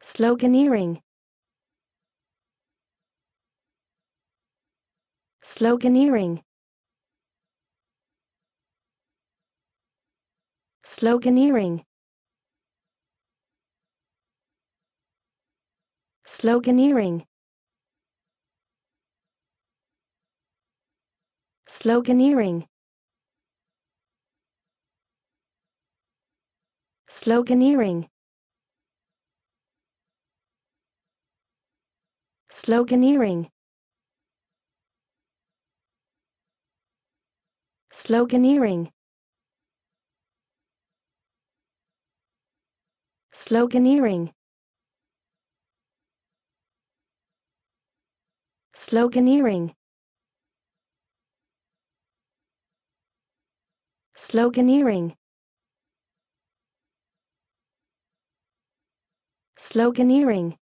Sloganeering. Sloganeering. Sloganeering. Sloganeering. Sloganeering. Sloganeering. Sloganeering. Sloganeering. Sloganeering. Sloganeering. Sloganeering. Sloganeering.